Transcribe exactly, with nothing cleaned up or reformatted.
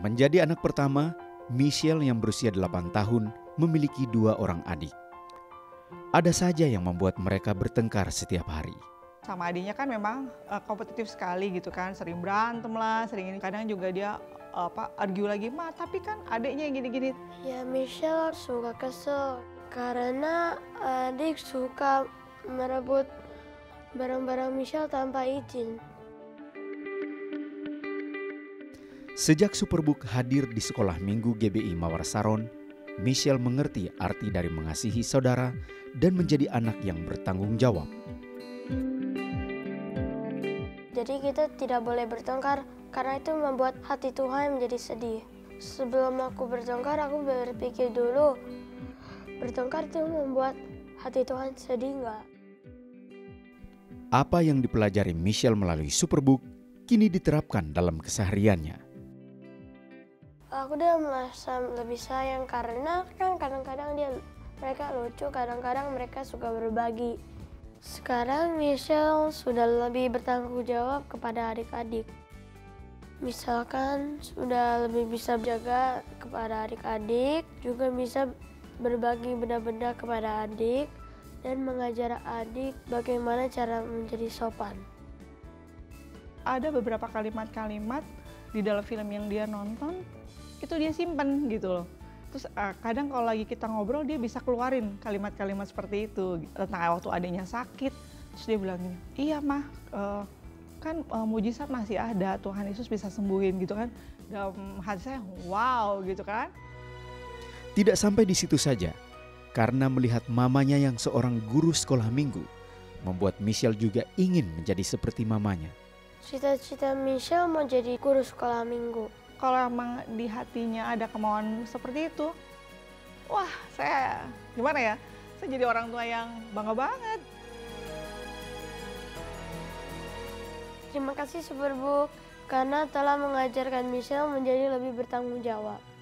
Menjadi anak pertama, Michelle yang berusia delapan tahun memiliki dua orang adik. Ada saja yang membuat mereka bertengkar setiap hari. Sama adiknya kan memang uh, kompetitif sekali gitu kan, sering berantem lah, sering ini. Kadang juga dia uh, apa argue lagi, ma tapi kan adiknya yang gini-gini. Ya Michelle suka kesel karena adik suka merebut barang-barang Michelle tanpa izin. Sejak Superbook hadir di sekolah minggu G B I Mawar Saron, Michelle mengerti arti dari mengasihi saudara dan menjadi anak yang bertanggung jawab. Jadi kita tidak boleh bertengkar karena itu membuat hati Tuhan menjadi sedih. Sebelum aku bertengkar, aku berpikir dulu, bertengkar itu membuat hati Tuhan sedih nggak? Apa yang dipelajari Michelle melalui Superbook kini diterapkan dalam kesehariannya. Aku udah merasa lebih sayang karena kan kadang-kadang dia mereka lucu, kadang-kadang mereka suka berbagi. Sekarang Michelle sudah lebih bertanggung jawab kepada adik-adik. Misalkan sudah lebih bisa jaga kepada adik-adik, juga bisa berbagi benda-benda kepada adik dan mengajar adik bagaimana cara menjadi sopan. Ada beberapa kalimat-kalimat di dalam film yang dia nonton, itu dia simpen gitu loh. Terus uh, kadang kalau lagi kita ngobrol dia bisa keluarin kalimat-kalimat seperti itu tentang waktu adiknya sakit. Terus dia bilang gini, iya mah uh, kan uh, mujizat masih ada, Tuhan Yesus bisa sembuhin gitu kan. Dalam hati saya wow gitu kan. Tidak sampai di situ saja, karena melihat mamanya yang seorang guru sekolah minggu, membuat Michelle juga ingin menjadi seperti mamanya. Cita-cita Michelle mau jadi guru sekolah minggu. Kalau emang di hatinya ada kemauan seperti itu, wah saya gimana ya, saya jadi orang tua yang bangga banget. Terima kasih Superbook karena telah mengajarkan Michelle menjadi lebih bertanggung jawab.